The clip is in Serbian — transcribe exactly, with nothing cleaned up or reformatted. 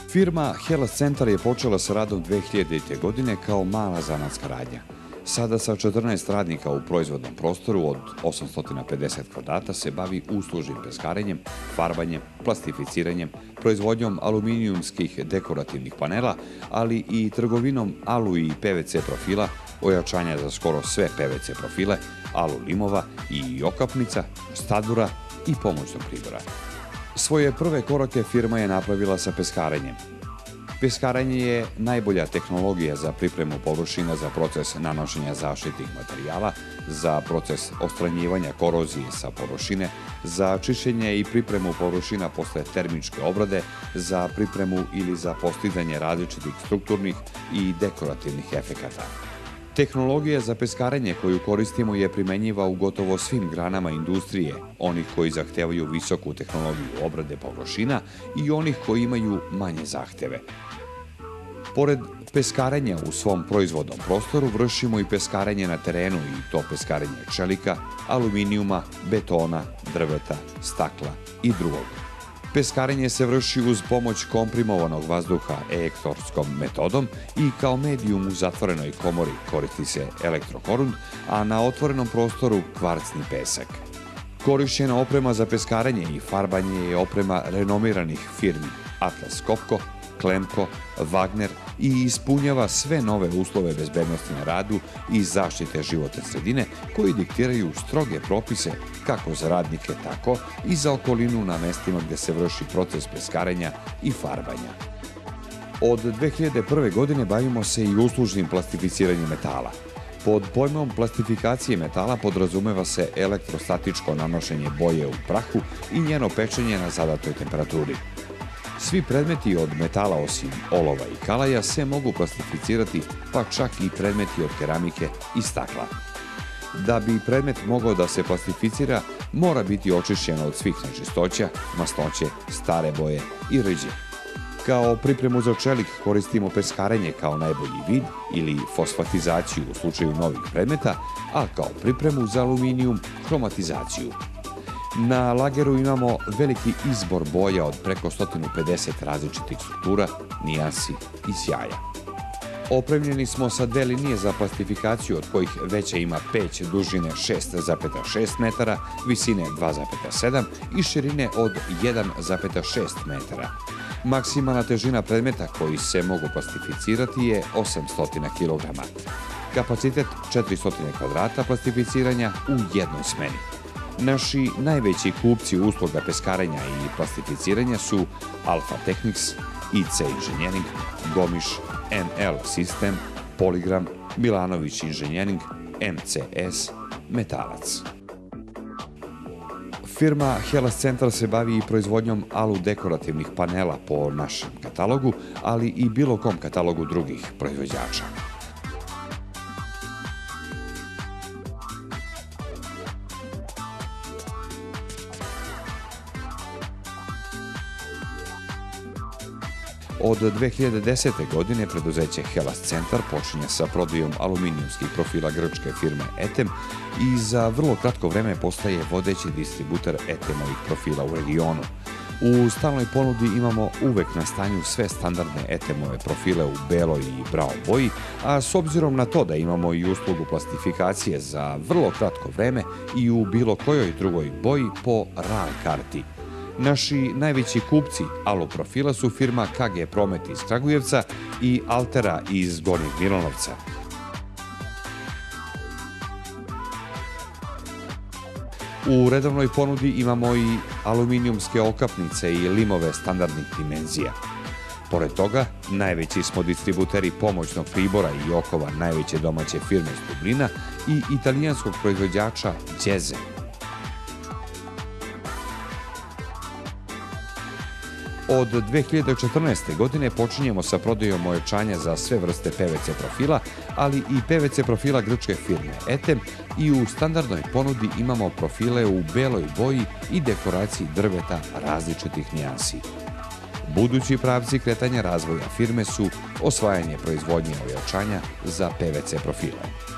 Firma Helas Centar je počela sa radom dve hiljadite. godine kao mala zanatska radnja. Sada sa četrnaest radnika u proizvodnom prostoru od osamsto pedeset kvadrata se bavi uslužnim peskarenjem, farbanjem, plastificiranjem, proizvodnjom aluminijumskih dekorativnih panela, ali i trgovinom alu i P V C profila, ojačanja za skoro sve P V C profile, alu limova i okapnica, stadura i pomoćnog pribora. Svoje prve korake firma je napravila sa peskarenjem. Peskarenje je najbolja tehnologija za pripremu površina za proces nanošenja zaštitnih materijala, za proces odstranjivanja korozije sa površine, za čišćenje i pripremu površina posle termičke obrade, za pripremu ili za postizanje različitih strukturnih i dekorativnih efekata. Tehnologija za peskarenje koju koristimo je primenjiva u gotovo svim granama industrije, onih koji zahtevaju visoku tehnologiju obrade površina i onih koji imaju manje zahteve. Pored peskarenja u svom proizvodnom prostoru vršimo i peskarenje na terenu i to peskarenje čelika, aluminijuma, betona, drveta, stakla i drugog. Peskarenje se vrši uz pomoć komprimovanog vazduha elektrorskom metodom i kao medijum u zatvorenoj komori koristi se elektrokorund, a na otvorenom prostoru kvarcni pesak. Korišćena oprema za peskarenje i farbanje je oprema renomiranih firmi Atlas Copco, Klemko, Wagner i ispunjava sve nove uslove bezbednosti na radu i zaštite životne sredine koji diktiraju stroge propise kako za radnike, tako i za okolinu na mestima gde se vrši proces peskarenja i farbanja. Od dve hiljade prve. godine bavimo se i uslužnim plastificiranjem metala. Pod pojmom plastifikacije metala podrazumeva se elektrostatičko nanošenje boje u prahu i njeno pečenje na zadatoj temperaturi. Svi predmeti od metala osim olova i kalaja se mogu plastificirati, pa čak i predmeti od keramike i stakla. Da bi predmet mogao da se plastificira, mora biti očišćen od svih nečistoća, masnoće, stare boje i rđe. Kao pripremu za čelik koristimo peskarenje kao najbolji vid ili fosfatizaciju u slučaju novih predmeta, a kao pripremu za aluminijum kromatizaciju. Na lageru imamo veliki izbor boja od preko sto pedeset različitih struktura, nijansi i sjaja. Opremljeni smo sa dve linije za plastifikaciju od kojih veća ima peć dužine šest zarez šest metara, visine dva zarez sedam i širine od jedan zarez šest metara. Maksimalna težina predmeta koji se mogu plastificirati je osamsto kilograma. Kapacitet četiristo kvadrata plastificiranja u jednoj smeni. Naši najveći kupci usluga peskarenja i plastificiranja su Alfa Technics, I C Engineering, Gomiš, N L System, Poligram, Milanović Engineering, M C S, Metalac. Firma Helas Centar se bavi i proizvodnjom alu dekorativnih panela po našem katalogu, ali i bilo kom katalogu drugih proizvođača. Od dve hiljade desete. godine preduzeće Helas Centar počinje sa prodajom aluminijumskih profila grčke firme Etem i za vrlo kratko vreme postaje vodeći distributer Etemovih profila u regionu. U stalnoj ponudi imamo uvek na stanju sve standardne Etemove profile u beloj i brown boji, a s obzirom na to da imamo i uslugu plastifikacije za vrlo kratko vreme i u bilo kojoj drugoj boji po RAL karti. Naši najveći kupci alu profila su firma K G Promet iz Kragujevca i Altera iz Gornjeg Milanovca. U redovnoj ponudi imamo i aluminijumske okapnice i limove standardnih dimenzija. Pored toga, najveći smo distributeri pomoćnog pribora i okova najveće domaće firme Stublina i italijanskog proizvođača Đeze. Od dve hiljade četrnaeste. godine počinjemo sa prodajom ojačanja za sve vrste P V C profila, ali i P V C profila grčke firme Etem i u standardnoj ponudi imamo profile u beloj boji i dekoraciji drveta različitih nijansi. Budući pravci kretanja razvoja firme su osvajanje proizvodnje ojačanja za P V C profile.